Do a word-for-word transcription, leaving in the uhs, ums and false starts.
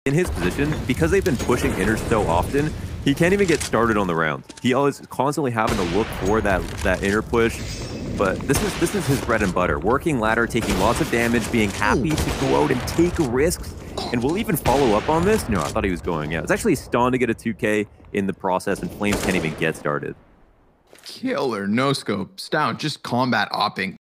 in his position, because they've been pushing inner so often, he can't even get started on the round. He always constantly having to look for that that inner push. But this is this is his bread and butter. Working ladder, taking lots of damage, being happy to go out and take risks. And we'll even follow up on this. No, I thought he was going out. It's actually Stavn to get a two K in the process, and Flames can't even get started. Killer no scope. Stavn just combat opping